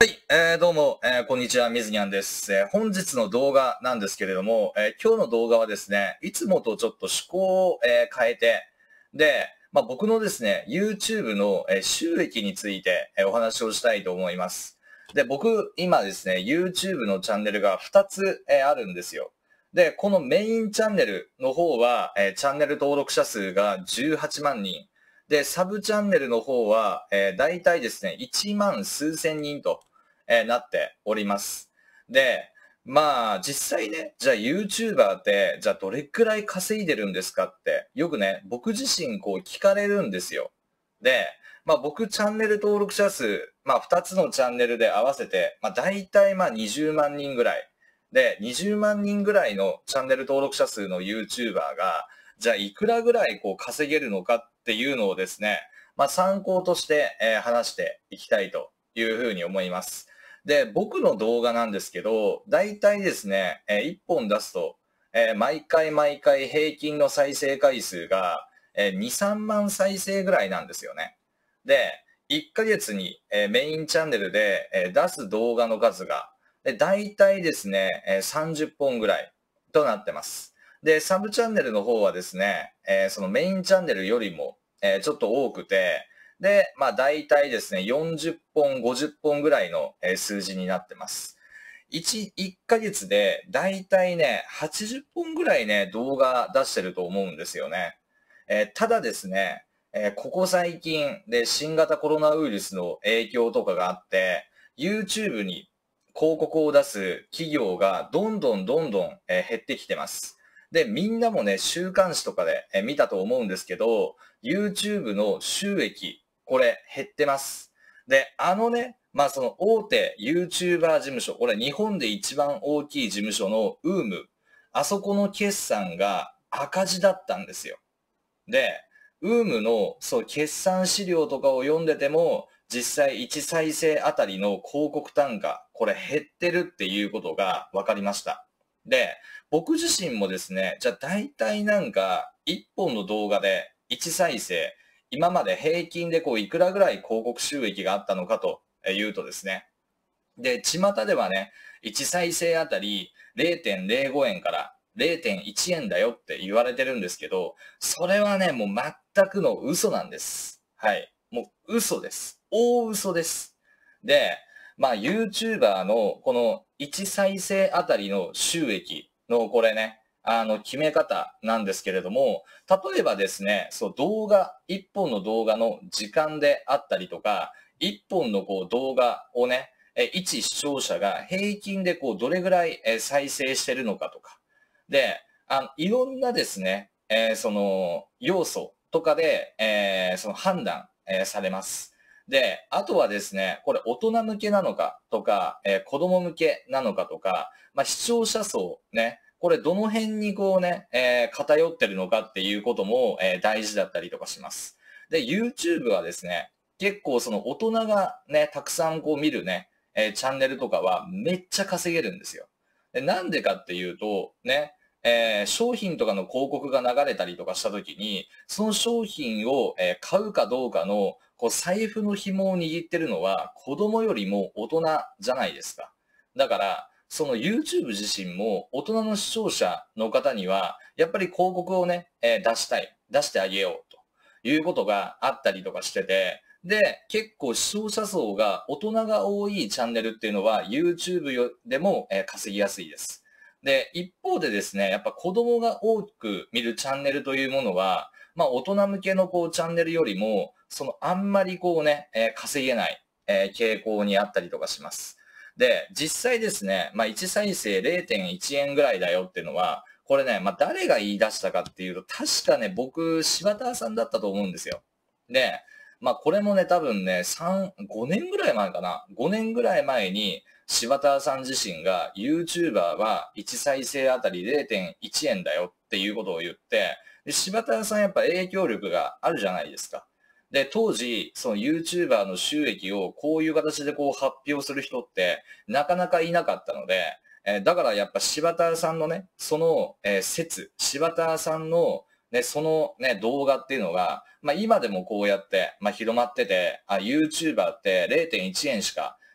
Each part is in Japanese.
はい、どうも、こんにちは、みずにゃんです。本日の動画なんですけれども、今日の動画はですね、いつもとちょっと趣向を、変えて、で、僕のですね、YouTube の、収益について、お話をしたいと思います。で、僕、今ですね、YouTube のチャンネルが2つ、あるんですよ。で、このメインチャンネルの方は、チャンネル登録者数が18万人。で、サブチャンネルの方は、だいたいですね、1万数千人と、なっております。で、実際ね、じゃあ YouTuber って、じゃあどれくらい稼いでるんですかって、よくね、僕自身こう聞かれるんですよ。で、僕チャンネル登録者数、2つのチャンネルで合わせて、大体20万人ぐらい。で、20万人ぐらいのチャンネル登録者数の YouTuber が、じゃあいくらぐらいこう稼げるのかっていうのをですね、参考として、話していきたいというふうに思います。で、僕の動画なんですけど、大体ですね、1本出すと、毎回毎回平均の再生回数が、2、3万再生ぐらいなんですよね。で、1ヶ月に、メインチャンネルで、出す動画の数が、大体ですね、30本ぐらいとなってます。で、サブチャンネルの方はですね、そのメインチャンネルよりも、ちょっと多くて、で、大体ですね、40本、50本ぐらいの数字になってます。1ヶ月で大体ね、80本ぐらいね、動画出してると思うんですよね。ただですね、ここ最近で新型コロナウイルスの影響とかがあって、YouTube に広告を出す企業がどんどん減ってきてます。で、みんなもね、週刊誌とかで見たと思うんですけど、YouTube の収益、これ減ってます。で、その大手 YouTuber 事務所、これ日本で一番大きい事務所の UM、あそこの決算が赤字だったんですよ。で、UM のそう決算資料とかを読んでても、実際1再生あたりの広告単価、これ減ってるっていうことが分かりました。で、僕自身もですね、じゃあ大体1本の動画で1再生、今まで平均でこういくらぐらい広告収益があったのかというとですね、で、巷ではね、1再生あたり0.05円から0.1円だよって言われてるんですけど、それはね、もう全くの嘘なんです。はい。もう嘘です。大嘘です。で、YouTuber のこの1再生あたりの収益のこれね、決め方なんですけれども、例えばですね、そう1本の動画の時間であったりとか、1本のこう動画をね、一視聴者が平均でこうどれぐらい再生してるのかとか。で、いろんなですね、その要素とかで、その判断、されます。で、あとはですね、これ大人向けなのかとか、子供向けなのかとか、視聴者層ね、これどの辺にこうね、偏ってるのかっていうことも、大事だったりとかします。で、YouTube はですね、結構その大人がね、たくさんこう見るね、チャンネルとかはめっちゃ稼げるんですよ。で、なんでかっていうと、ね、商品とかの広告が流れたりとかしたときに、その商品を、買うかどうかの、こう、財布の紐を握ってるのは、子供よりも大人じゃないですか。だから、その YouTube 自身も大人の視聴者の方には、やっぱり広告をね、出してあげようということがあったりとかしてて、で、結構視聴者層が大人が多いチャンネルっていうのは YouTube でも稼ぎやすいです。で、一方でですね、やっぱ子供が多く見るチャンネルというものは、大人向けのこうチャンネルよりも、そのあんまりこうね、稼げない、傾向にあったりとかします。で、実際ですね、1再生0.1円ぐらいだよっていうのは、これね、誰が言い出したかっていうと、確かね、僕、柴田さんだったと思うんですよ。で、これもね、多分ね、5年ぐらい前かな。5年ぐらい前に、柴田さん自身が YouTuber は1再生あたり0.1円だよっていうことを言って、で柴田さんやっぱ影響力があるじゃないですか。で、当時、その YouTuber の収益をこういう形でこう発表する人ってなかなかいなかったので、だからやっぱ柴田さんのね、その、柴田さんのね、そのね、動画っていうのが、今でもこうやって、広まってて、YouTuber って0.1円しか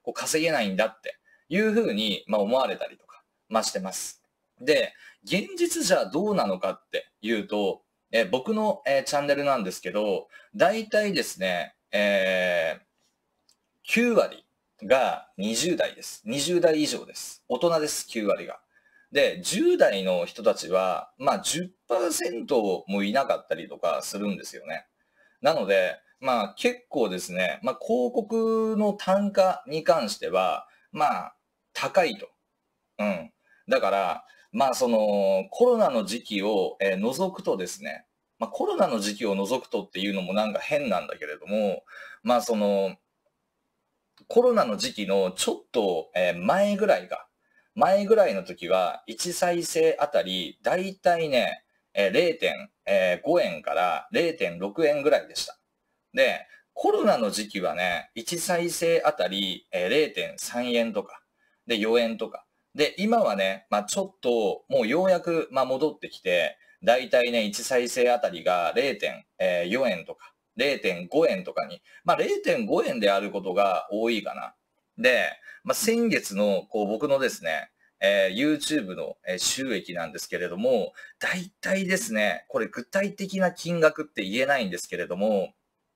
こう稼げないんだっていうふうに、まあ、思われたりとか、まあ、してます。で、現実じゃどうなのかっていうと、僕の、チャンネルなんですけど、大体ですね、9割が20代です。20代以上です。大人です、9割が。で、10代の人たちは、まあ10%もいなかったりとかするんですよね。なので、まあ結構ですね、まあ広告の単価に関しては、まあ高いと。うん。だから、まあそのコロナの時期を、除くとですね、まあコロナの時期を除くとっていうのもなんか変なんだけれども、まあそのコロナの時期のちょっと、前ぐらいの時は1再生あたりだいたいね、0.5円から0.6円ぐらいでした。で、コロナの時期はね、1再生あたり0.3円とか、で4円とか。で、今はね、まあちょっともうようやくまあ戻ってきて、だいたいね、1再生あたりが0.4円とか、0.5円とかに、まあ0.5円であることが多いかな。で、まあ先月のこう僕のですね、YouTube の収益なんですけれども、だいたいですね、これ具体的な金額って言えないんですけれども、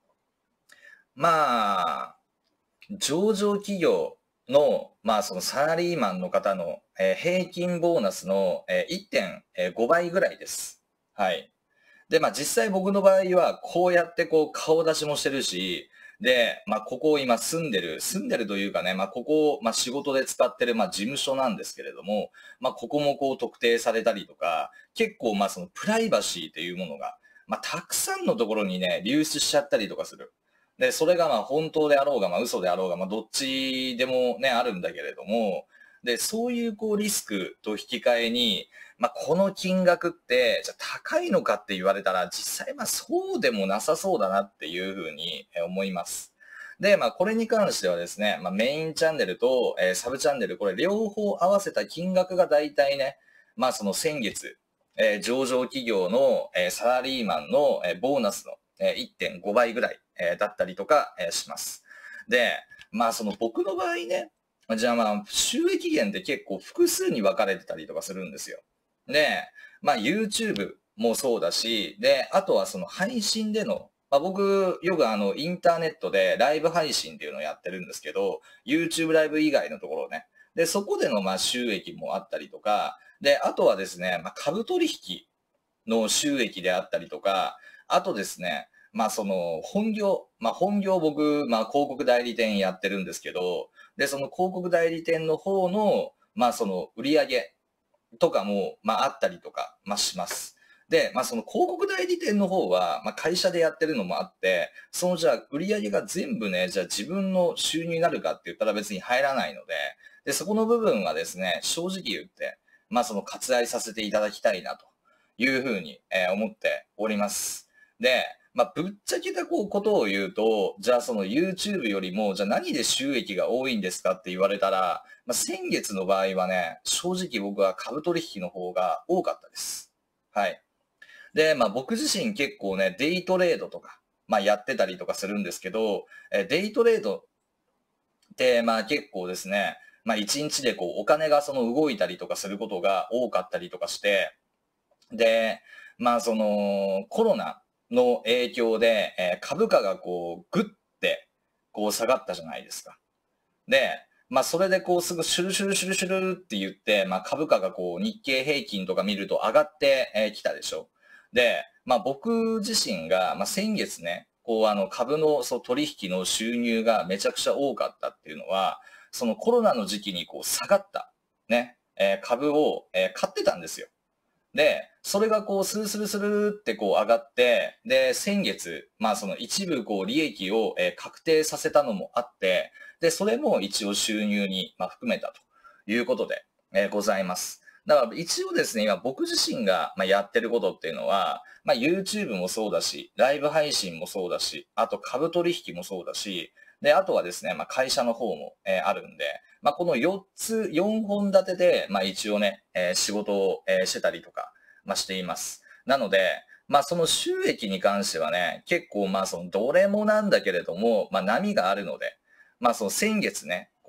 まあ、上場企業の、まあそのサラリーマンの方の、平均ボーナスの、1.5倍ぐらいです。はい。で、まあ実際僕の場合はこうやってこう顔出しもしてるし、で、まあここを今住んでるというかね、まあここを、まあ仕事で使ってる、まあ事務所なんですけれども、まあここもこう特定されたりとか、結構まあそのプライバシーっていうものが、まあたくさんのところにね、流出しちゃったりとかする。で、それがまあ本当であろうが、まあ嘘であろうが、まあどっちでもね、あるんだけれども、で、そういうこうリスクと引き換えに、まあこの金額って、じゃあ高いのかって言われたら、実際まあそうでもなさそうだなっていうふうに思います。で、まあこれに関してはですね、まあメインチャンネルと、サブチャンネル、これ両方合わせた金額がだいたいね、まあその先月、上場企業の、サラリーマンの、ボーナスの、1.5倍ぐらい、だったりとか、します。で、まあその僕の場合ね、じゃあまあ収益源って結構複数に分かれてたりとかするんですよ。で、まあ YouTube もそうだし、で、あとはその配信での、まあ僕よくインターネットでライブ配信っていうのをやってるんですけど、YouTube ライブ以外のところね。で、そこでのまあ収益もあったりとか、で、あとはですね、まあ株取引の収益であったりとか、あとですね、まあその本業僕、まあ広告代理店やってるんですけど、で、その広告代理店の方の、まあその売り上げとかも、まああったりとか、まあします。で、まあその広告代理店の方は、まあ会社でやってるのもあって、そのじゃあ売り上げが全部ね、じゃあ自分の収入になるかって言ったら別に入らないので、で、そこの部分はですね、正直言って、まあその割愛させていただきたいなというふうに、思っております。で、まあ、ぶっちゃけたことを言うと、じゃあその YouTube よりも、じゃあ何で収益が多いんですかって言われたら、まあ、先月の場合はね、正直僕は株取引の方が多かったです。はい。で、まあ僕自身結構ね、デイトレードとか、まあやってたりとかするんですけど、デイトレードってまあ結構ですね、まあ一日でこうお金がその動いたりとかすることが多かったりとかして、で、まあそのコロナの影響で、株価がこうグッてこう下がったじゃないですか。で、まあそれでこうすぐシュルシュルシュルシュルって言って、まあ株価がこう日経平均とか見ると上がってきたでしょ。で、まあ僕自身が、まあ先月ね、こう株のそう取引の収入がめちゃくちゃ多かったっていうのは、そのコロナの時期にこう下がったね、株を、買ってたんですよ。で、それがこう、スルスルスルってこう上がって、で、先月、まあその一部こう利益を確定させたのもあって、で、それも一応収入にまあ含めたということでございます。だから一応ですね、今僕自身がまあやってることっていうのは、まあ YouTube もそうだし、ライブ配信もそうだし、あと株取引もそうだし、で、あとはですね、まあ会社の方もあるんで、まあ、この4つ、4本立てで、まあ、一応ね、仕事を、してたりとか、まあ、しています。なので、まあ、その収益に関してはね、結構、まあ、その、どれもなんだけれども、まあ、波があるので、まあ、その先月ね、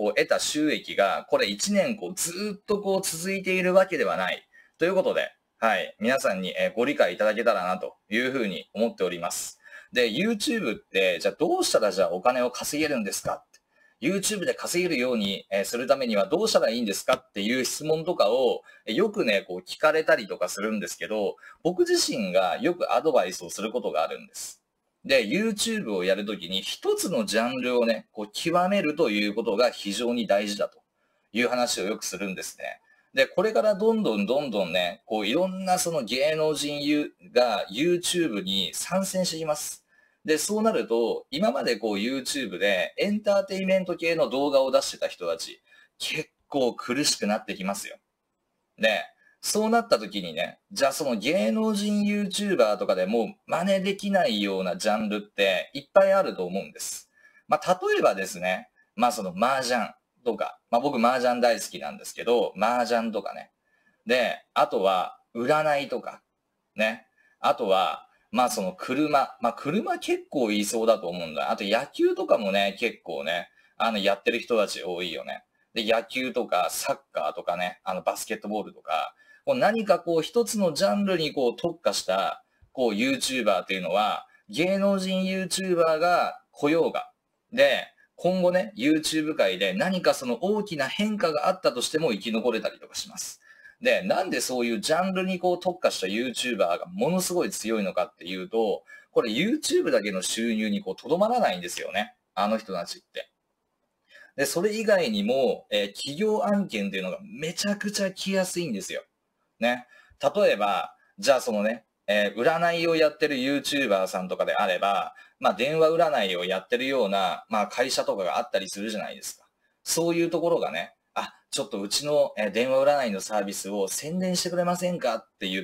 得た収益が、これ1年ずーっと続いているわけではない。ということで、はい。皆さんにご理解いただけたらなというふうに思っております。で、YouTube って、じゃあどうしたらじゃあお金を稼げるんですかって。YouTube で稼げるようにするためにはどうしたらいいんですかっていう質問とかをよくね、聞かれたりとかするんですけど、僕自身がよくアドバイスをすることがあるんです。で、YouTube をやるときに一つのジャンルをね、極めるということが非常に大事だという話をよくするんですね。で、これからどんどんね、いろんなその芸能人が YouTube に参戦しています。で、そうなると、今までYouTube でエンターテイメント系の動画を出してた人たち、結構苦しくなってきますよ。で、そうなった時にね、じゃあその芸能人 YouTuber とかでも真似できないようなジャンルっていっぱいあると思うんです。例えばですね、その麻雀とか、僕麻雀大好きなんですけど、麻雀とかね。で、あとは占いとか、ね。あとは、その車。車結構言いそうだと思うんだ。あと野球とかもね、結構ね、やってる人たち多いよね。で、野球とかサッカーとかね、バスケットボールとか、何か一つのジャンルに特化した、YouTuber っていうのは、芸能人 YouTuber が来ようが。で、今後ね、YouTube 界で何かその大きな変化があったとしても生き残れたりとかします。で、なんでそういうジャンルに特化した YouTuber がものすごい強いのかっていうと、これ YouTube だけの収入にとどまらないんですよね。あの人たちって。で、それ以外にも、企業案件っていうのがめちゃくちゃ来やすいんですよ。ね。例えば、じゃあそのね、占いをやってる YouTuber さんとかであれば、電話占いをやってるような、会社とかがあったりするじゃないですか。そういうところがね、ちょっとうちの電話占いのサービスを宣伝してくれませんかって言って、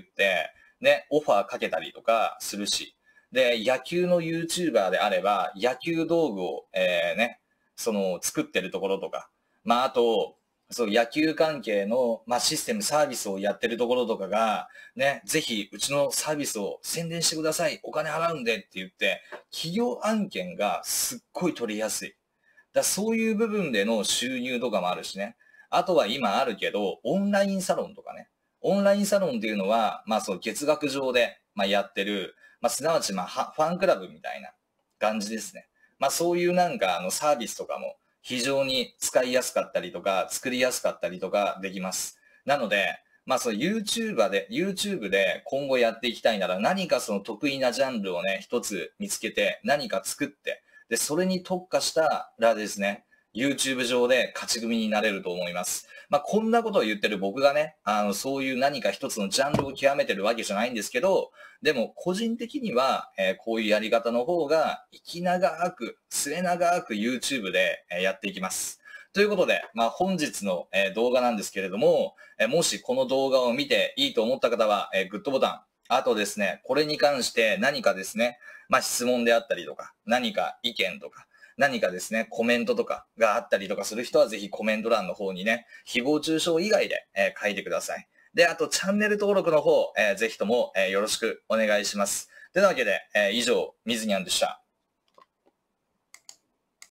ね、オファーかけたりとかするし。で、野球の YouTuber であれば、野球道具を、ね、作ってるところとか、あと、野球関係の、システム、サービスをやってるところとかが、ね、ぜひ、うちのサービスを宣伝してください。お金払うんでって言って、企業案件がすっごい取りやすい。そういう部分での収入とかもあるしね。あとは今あるけど、オンラインサロンとかね。オンラインサロンっていうのは、月額上で、やってる、すなわち、ファンクラブみたいな感じですね。そういうなんか、サービスとかも非常に使いやすかったりとか、作りやすかったりとかできます。なので、YouTube で今後やっていきたいなら何かその得意なジャンルをね、一つ見つけて、何か作って、で、それに特化したらですね、YouTube 上で勝ち組になれると思います。こんなことを言ってる僕がね、そういう何か一つのジャンルを極めてるわけじゃないんですけど、でも個人的には、こういうやり方の方が、息長く、末長く YouTube でやっていきます。ということで、本日の動画なんですけれども、もしこの動画を見ていいと思った方は、グッドボタン、あとですね、これに関して何かですね、質問であったりとか、何か意見とか、何かですね、コメントとかがあったりとかする人はぜひコメント欄の方にね、誹謗中傷以外で、書いてください。で、あとチャンネル登録の方、ぜひとも、よろしくお願いします。というわけで、以上、みずにゃんでした。